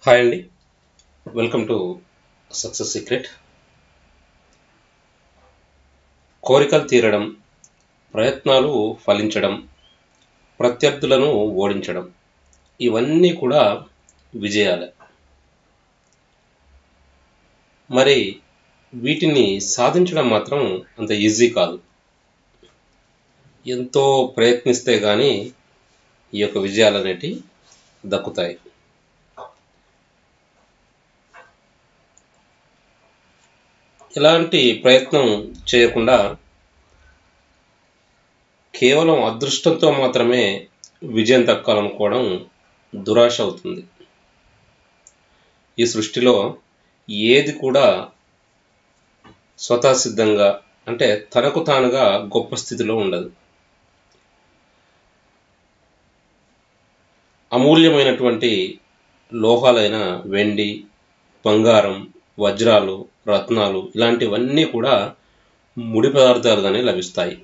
Hi అండి. Welcome to success secret. కోరికలు తీరడం, ప్రయత్నాలు ఫలించడం, ప్రత్యర్థులను ఓడించడం ఇవన్నీ కూడా విజయాలే. మరి వీటిని సాధించడం మాత్రం అంత ఈజీ కాదు. ఎంతో ప్రయత్నిస్తే కానీ ఈ యొక్క విజయాలు అనేటివి దక్కుతాయి. ఎలాంటి ప్రయత్నం చేయకుండా కేవలం అదృష్టంతో మాత్రమే విజయం దక్కాలనుకోవడం దురాశ అవుతుంది. ఈ సృష్టిలో ఏది కూడా స్వతసిద్ధంగా అంటే తనకు తానుగా గొప్ప స్థితిలో ఉండదు. అమూల్యమైనటువంటి లోహాలైన వెండి, బంగారం, వజ్రాలు, రత్నాలు ఇలాంటివన్నీ కూడా ముడి పదార్థాలుగానే లభిస్తాయి.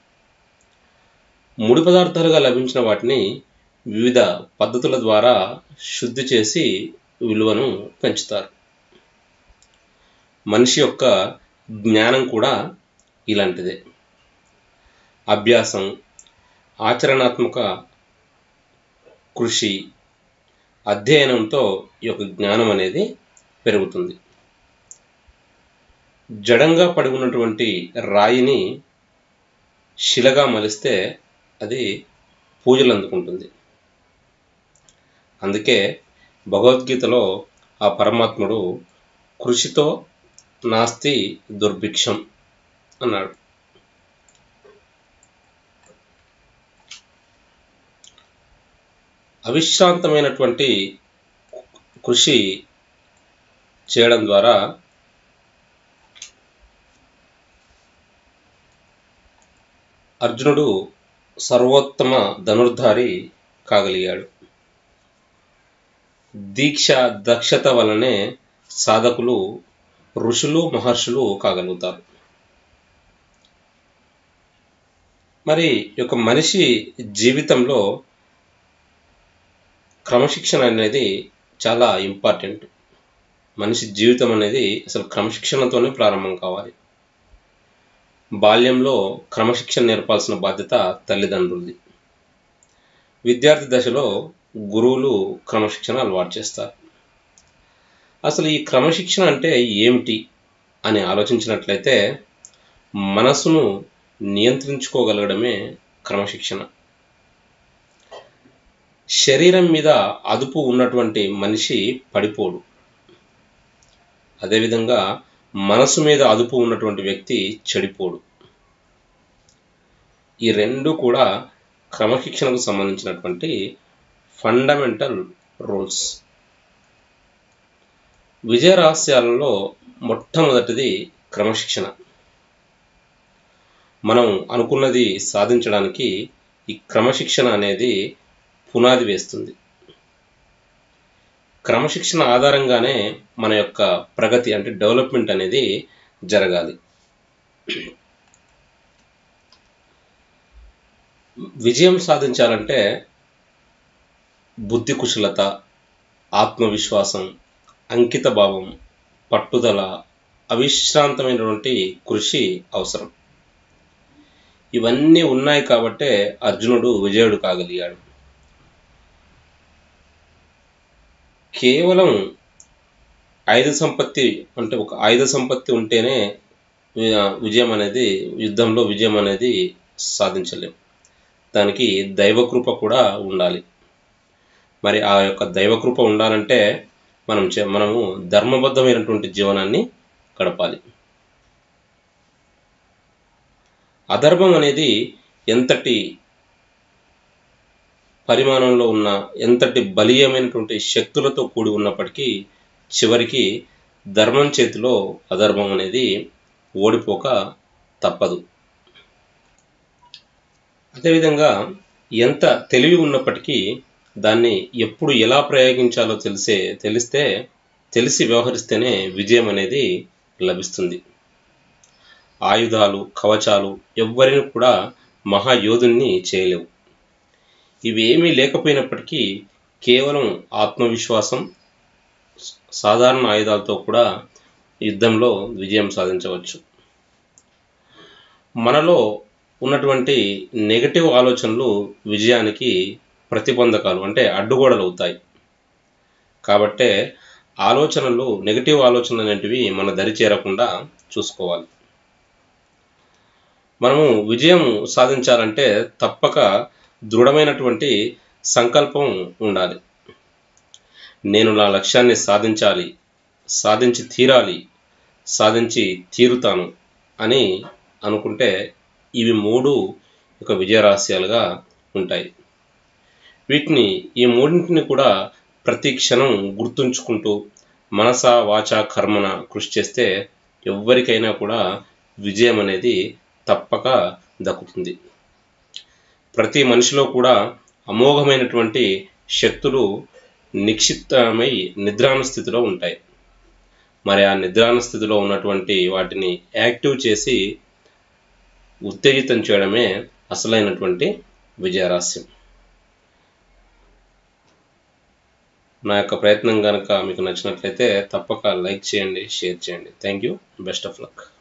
ముడి పదార్థాలుగా లభించిన వాటిని వివిధ పద్ధతుల ద్వారా శుద్ధి చేసి విలువను పెంచుతారు. మనిషి యొక్క జ్ఞానం కూడా ఇలాంటిదే. అభ్యాసం, ఆచరణాత్మక కృషి, అధ్యయనంతో ఈ యొక్క జ్ఞానం అనేది పెరుగుతుంది. జడంగా పడి ఉన్నటువంటి రాయిని శిలగా మలిస్తే అది పూజలు అందుకుంటుంది. అందుకే భగవద్గీతలో ఆ పరమాత్ముడు కృషితో నాస్తి దుర్భిక్షం అన్నాడు. అవిశ్రాంతమైనటువంటి కృషి చేయడం ద్వారా అర్జునుడు సర్వోత్తమ ధనుర్ధారి కాగలిగాడు. దీక్ష, దక్షత వలనే సాధకులు ఋషులు, మహర్షులు కాగలుగుతారు. మరి ఒక మనిషి జీవితంలో క్రమశిక్షణ అనేది చాలా ఇంపార్టెంట్. మనిషి జీవితం అనేది అసలు క్రమశిక్షణతోనే ప్రారంభం కావాలి. బాల్యంలో క్రమశిక్షణ నేర్పాల్సిన బాధ్యత తల్లిదండ్రులది. విద్యార్థి దశలో గురువులు క్రమశిక్షణ అలవాటు చేస్తారు. అసలు ఈ క్రమశిక్షణ అంటే ఏమిటి అని ఆలోచించినట్లయితే మనసును నియంత్రించుకోగలగడమే క్రమశిక్షణ. శరీరం మీద అదుపు ఉన్నటువంటి మనిషి పడిపోడు. అదేవిధంగా మనసు మీద అదుపు ఉన్నటువంటి వ్యక్తి చెడిపోడు. ఈ రెండు కూడా క్రమశిక్షణకు సంబంధించినటువంటి ఫండమెంటల్ రూల్స్. విజయ రహస్యాలలో మొట్టమొదటిది క్రమశిక్షణ. మనం అనుకున్నది సాధించడానికి ఈ క్రమశిక్షణ అనేది పునాది వేస్తుంది. క్రమశిక్షణ ఆధారంగానే మన యొక్క ప్రగతి అంటే డెవలప్మెంట్ అనేది జరగాలి. విజయం సాధించాలంటే బుద్ధి కుశలత, ఆత్మవిశ్వాసం, అంకిత భావం, పట్టుదల, అవిశ్రాంతమైనటువంటి కృషి అవసరం. ఇవన్నీ ఉన్నాయి కాబట్టే అర్జునుడు విజయుడు కాగలిగాడు. కేవలం ఆయుధ సంపత్తి అంటే ఒక ఆయుధ సంపత్తి ఉంటేనే విజయం అనేది, యుద్ధంలో విజయం అనేది సాధించలేం. దానికి దైవకృప కూడా ఉండాలి. మరి ఆ యొక్క దైవకృప ఉండాలంటే మనము ధర్మబద్ధమైనటువంటి జీవనాన్ని గడపాలి. అధర్మం అనేది ఎంతటి పరిమాణంలో ఉన్న, ఎంతటి బలీయమైనటువంటి శక్తులతో కూడి ఉన్నప్పటికీ చివరికి ధర్మం చేతిలో అధర్మం అనేది ఓడిపోక తప్పదు. అదేవిధంగా ఎంత తెలివి ఉన్నప్పటికీ దాన్ని ఎప్పుడు ఎలా ప్రయోగించాలో తెలిసి వ్యవహరిస్తేనే విజయం అనేది లభిస్తుంది. ఆయుధాలు, కవచాలు ఎవ్వరిని కూడా మహాయోధుల్ని చేయలేవు. ఇవేమీ లేకపోయినప్పటికీ కేవలం ఆత్మవిశ్వాసం, సాధారణ ఆయుధాలతో కూడా యుద్ధంలో విజయం సాధించవచ్చు. మనలో ఉన్నటువంటి నెగటివ్ ఆలోచనలు విజయానికి ప్రతిబంధకాలు, అంటే అడ్డుగోడలు అవుతాయి. కాబట్టే నెగటివ్ ఆలోచనలు అనేటివి మన దరి చేరకుండా చూసుకోవాలి. మనము విజయం సాధించాలంటే తప్పక దృఢమైనటువంటి సంకల్పం ఉండాలి. నేను నా లక్ష్యాన్ని సాధించాలి, సాధించి తీరాలి, సాధించి తీరుతాను అని అనుకుంటే ఇవి 3 ఒక విజయ రహస్యాలుగా ఉంటాయి. ఈ మూడింటిని కూడా ప్రతి క్షణం గుర్తుంచుకుంటూ మనస వాచ కర్మన కృషి చేస్తే ఎవ్వరికైనా కూడా విజయం అనేది తప్పక దక్కుతుంది. ప్రతి మనిషిలో కూడా అమోఘమైనటువంటి శక్తులు నిక్షిప్తమై నిద్రాణ స్థితిలో ఉంటాయి. మరి ఆ నిద్రాణ స్థితిలో ఉన్నటువంటి వాటిని యాక్టివ్ చేసి ఉత్తేజితం చేయడమే అసలైనటువంటి విజయరహస్యం. నా యొక్క ప్రయత్నం కనుక మీకు నచ్చినట్లయితే తప్పక లైక్ చేయండి, షేర్ చేయండి. Thank you. Best of luck.